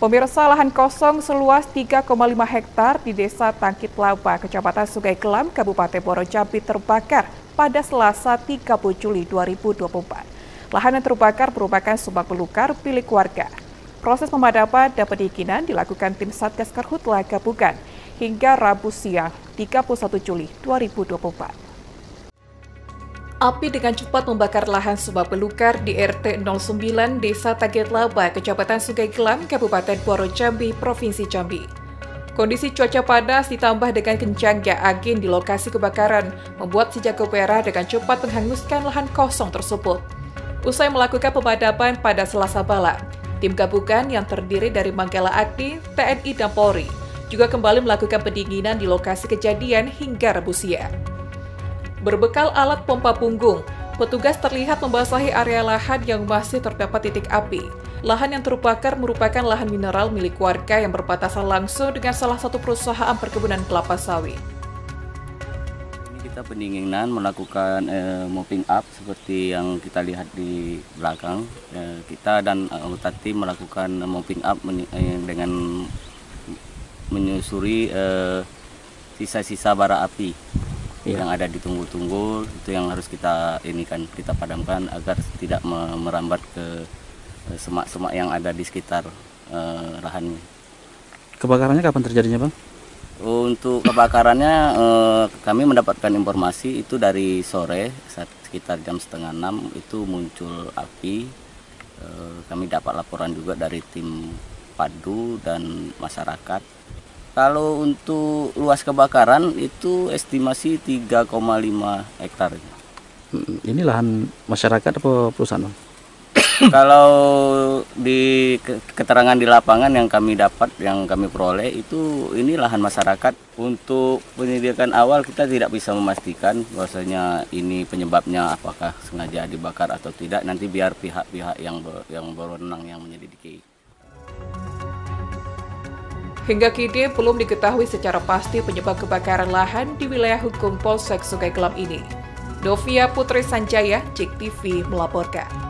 Pemirsa, lahan kosong seluas 3,5 hektar di Desa Tangkit Laba, Kecamatan Sungai Kelam, Kabupaten Muaro Jambi terbakar pada Selasa 30 Juli 2024. Lahan yang terbakar merupakan subak belukar milik warga. Proses pemadaman dan pendinginan dilakukan tim Satgas Karhutla Gabungan hingga Rabu siang 31 Juli 2024. Api dengan cepat membakar lahan subak belukar di RT 09 Desa Tangkit Laba, Kecamatan Sungai Kelam, Kabupaten Muaro Jambi, Provinsi Jambi. Kondisi cuaca panas ditambah dengan kencangnya angin di lokasi kebakaran membuat si jago merah dengan cepat menghanguskan lahan kosong tersebut. Usai melakukan pemadaman pada Selasa malam, tim gabungan yang terdiri dari Manggala Agni, TNI, dan Polri juga kembali melakukan pendinginan di lokasi kejadian hingga Rabu siang. Berbekal alat pompa punggung, petugas terlihat membasahi area lahan yang masih terdapat titik api. Lahan yang terbakar merupakan lahan mineral milik warga yang berbatasan langsung dengan salah satu perusahaan perkebunan kelapa sawit. Ini kita pendinginan melakukan mopping up seperti yang kita lihat di belakang. Kita dan anggota tim melakukan mopping up dengan menyusuri sisa-sisa bara api yang ada di tunggul-tunggul. Itu yang harus kita padamkan agar tidak merambat ke semak-semak yang ada di sekitar lahan. Kebakarannya kapan terjadinya, Bang? Untuk kebakarannya kami mendapatkan informasi itu dari sore sekitar jam 5:30 itu muncul api. Kami dapat laporan juga dari tim Padu dan masyarakat. Kalau untuk luas kebakaran itu estimasi 3,5 hektar. Ini lahan masyarakat atau perusahaan, Bang? Kalau di keterangan di lapangan yang kami dapat, yang kami peroleh itu ini lahan masyarakat. Untuk penyelidikan awal kita tidak bisa memastikan bahwasanya ini penyebabnya apakah sengaja dibakar atau tidak. Nanti biar pihak-pihak yang berwenang yang menyelidiki. Hingga kini belum diketahui secara pasti penyebab kebakaran lahan di wilayah hukum Polsek Sungai Kelam ini. Novia Putri Sanjaya, JEK TV melaporkan.